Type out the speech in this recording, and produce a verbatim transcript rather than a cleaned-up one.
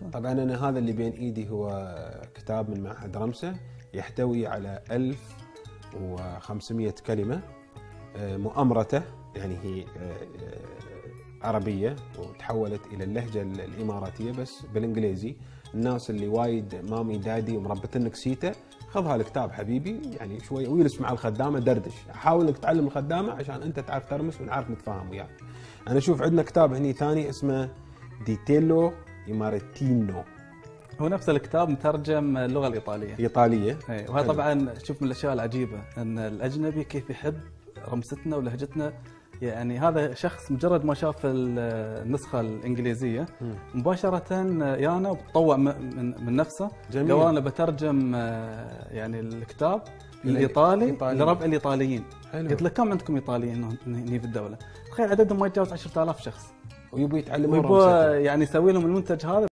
طبعا انا هذا اللي بين ايدي هو كتاب من معهد رمسة يحتوي على ألف وخمسمئة كلمة، مؤامرته يعني هي عربية وتحولت إلى اللهجة الإماراتية بس بالإنجليزي. الناس اللي وايد مامي دادي ومربطين نكسيته، خذ هالكتاب حبيبي يعني شوي ويلس مع الخدامة، دردش، حاول انك تعلم الخدامة عشان انت تعرف ترمس ونعرف نتفاهم وياك. انا اشوف عندنا كتاب هني ثاني اسمه ديتيلو إماراتينو، هو نفس الكتاب مترجم اللغة الإيطالية. إيطالية. اي، وهذا طبعا شوف من الأشياء العجيبة أن الأجنبي كيف يحب رمستنا ولهجتنا. يعني هذا شخص مجرد ما شاف النسخة الإنجليزية مباشرة يانا وتطوع من من نفسه. جميل. قال أنا بترجم يعني الكتاب الإيطالي لربع الإيطاليين. قلت له كم عندكم إيطاليين هنا في الدولة؟ تخيل عددهم ما يتجاوز عشرة آلاف شخص، ويبوا يتعلمون ويبوا يعني يسوي لهم المنتج هذا